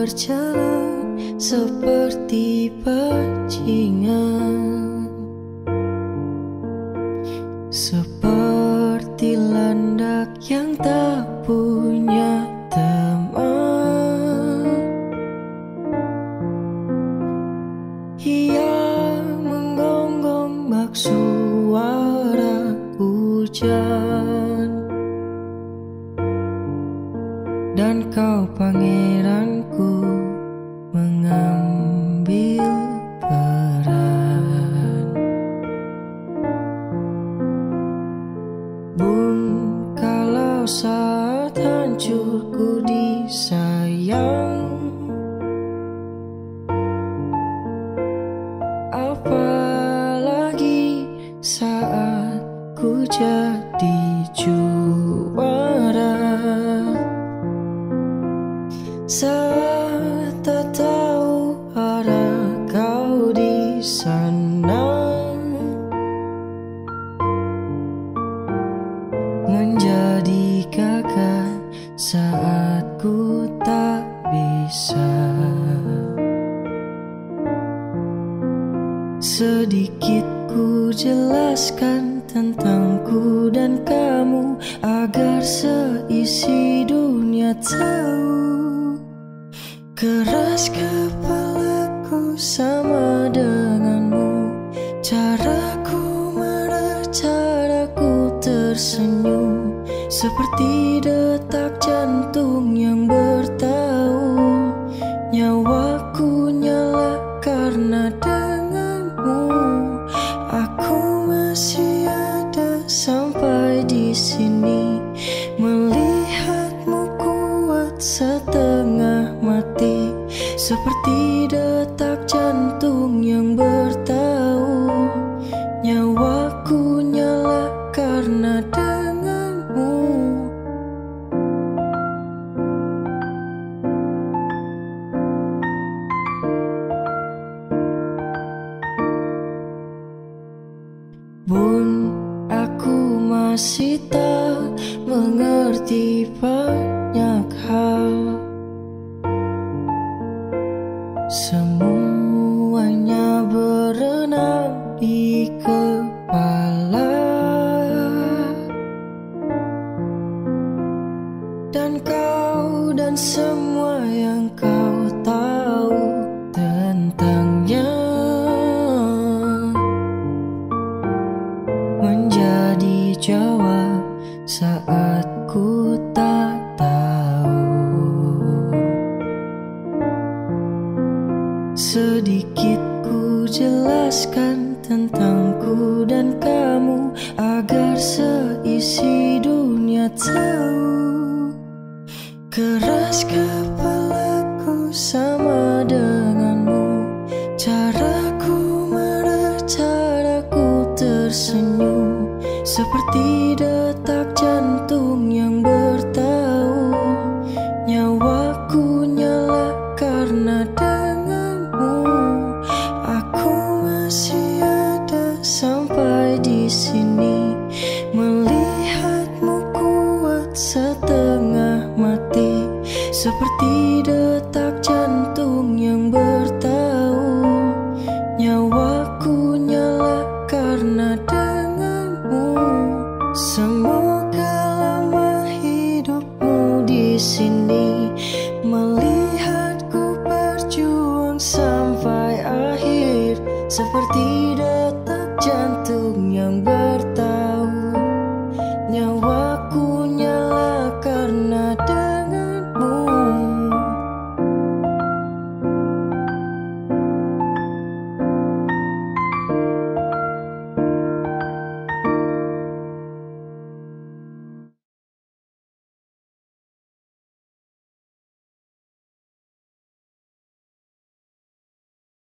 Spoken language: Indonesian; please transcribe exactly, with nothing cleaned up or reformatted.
berjalan seperti bajingan, seperti landak yang tak punya teman. Ia menggonggong bak suara hujan, dan kau pangeranku mengambil peran. Bun, kalau saat hancurku disayang, apalagi saat ku jadi juara. Saat tak tahu arah kau di sana, menjadi gagal saat ku tak bisa. Sedikit ku jelaskan tentangku dan kamu, agar seisi dunia tahu. Keras kepalaku sama denganmu, caraku marah, caraku tersenyum, seperti detak jantung yang bertahu. Nyawaku nyala karena denganmu, aku masih ada sampai di sini. Melihatmu kuat setengah mati, seperti detak jantung yang bertahu. Nyawaku nyala karena denganmu. Bun, aku masih tak mengerti banyak hal. Semuanya berenang di kepala, dan kau dan semua yang kau tahu tentangnya menjadi jawab saat ku tak tahu. Sedikit ku jelaskan tentangku dan kamu, agar seisi dunia tahu. Keras kepalaku sama denganmu, caraku marah, caraku tersenyum, seperti detak jantung yang bertahu. Nyawaku nyala karena denganmu, aku masih ada sampai di sini. Melihatmu kuat setengah mati, seperti detak jantung yang bertahu. Nyawaku nyala karena denganmu. Semoga lama hidupmu di sini, melihatku berjuang sampai akhir, seperti detak jantung yang bertahu. Nyawaku